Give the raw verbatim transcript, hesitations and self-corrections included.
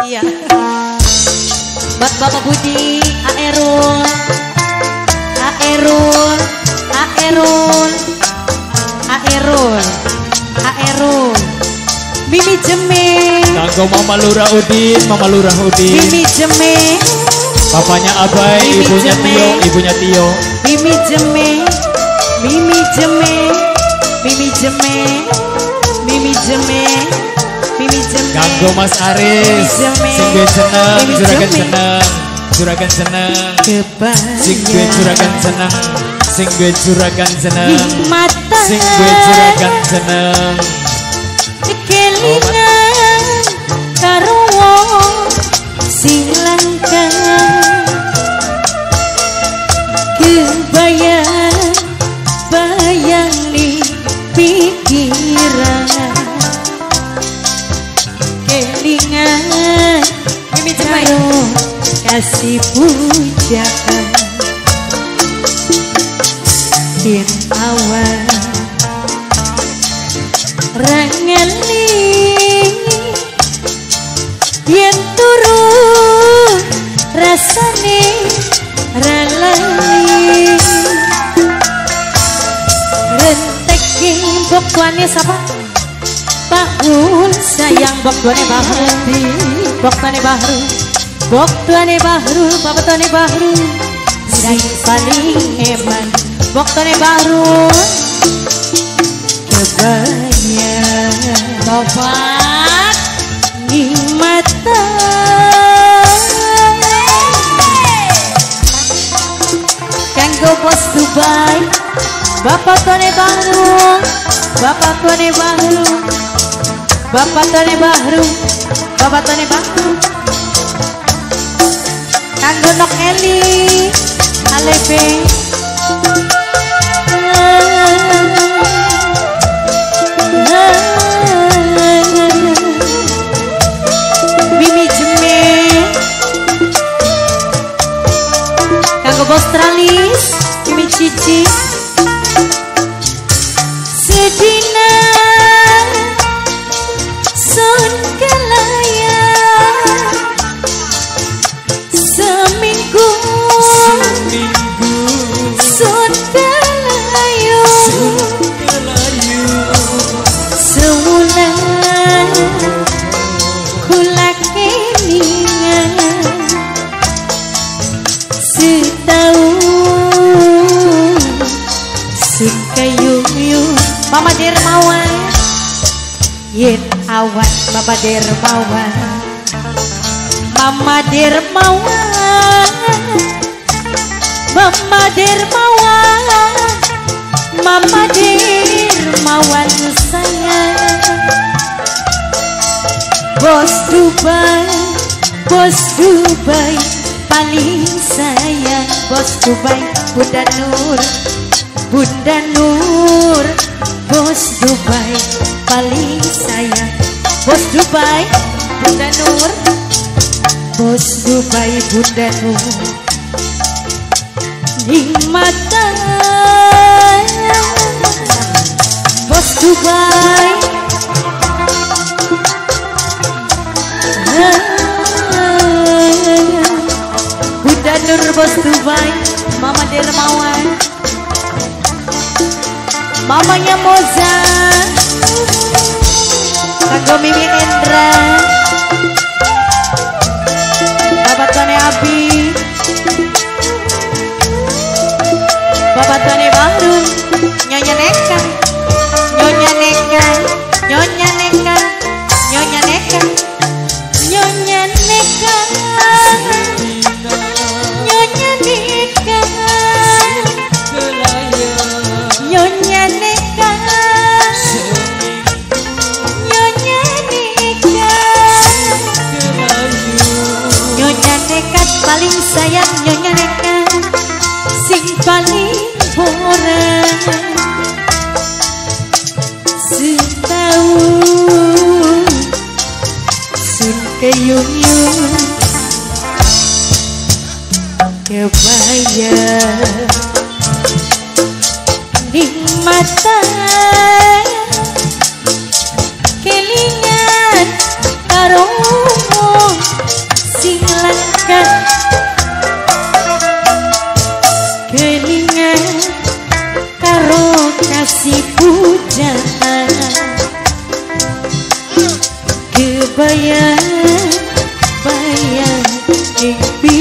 Iya. Buat Bapak Budi, Aerul, Aerul, Aerul, Aerul, Aerul, Mimi Jeme. Kanggo Mama Lurah Udin, Mama Lurah Udin. Mimi Jeme. Bapaknya Abai, Mimi ibunya Jeme. Tio, ibunya Tio. Mimi Jeme, Mimi Jeme, Mimi Jeme, Mimi Jeme, Mimi Jeme. Kanggo Mas Aris, sing gue seneng, Mimi juragan Jeme. seneng, juragan seneng. Kebayang. Sing gue juragan seneng, sing gue juragan seneng, Di mata sing gue juragan seneng. kelingan karo wong sing langkah. Kebayang bayang di pikiran. Kelingan karo kasih pujaan. Yen awal rangali yen turun rasane ralali renteki bok tuane sapa Bahul sayang bok tuane Bahru bok tuane Bahru bok tuane Bahru bapak tuane Bahru sing paling hebat bok tuane Bahru. Kebayang bapak di mata kanggo bos Dubai bapak tuane Bahru bapak tuane Bahru bapak tuane Bahru bapak tuane Bahru kanggo Nok Eli Alepe. Mimi Jeme kanggo bos Tralis Mimi Cici sedina sun kelaya seminggu Seminggu sun kelayu sebulan kula kelingan setahun sing kayuyu Mama Dermawan yen awan Mama Dermawan Mama Dermawan Mama Dermawan Mama Dermawan sayang Bos Dubai Bos Dubai paling sayang Bos Dubai Bunda Nur Bunda Nur Bos Dubai paling sayang Bos Dubai Bunda Nur Bos Dubai Bunda Nur di mata Bos Dubai Bunda Nur Bos Dubai Mama Dermawan Mamanya Moza kanggo Mimin Endra Bapak Tuane Abi Bapak Tuane Bahru Nyonya Neka Nyonya Neka Nyonya Neka Nyonya Neka Nyonya Neka Nyonya Neka Nyonya Neka Nyonya Neka Nyonya Nekat paling sayang Nyonya Neka sing paling orang setahun sun keyuyun kebayang di mata kelingan karo sing langka kelingan karo kasih pujaan kebayang bayang ing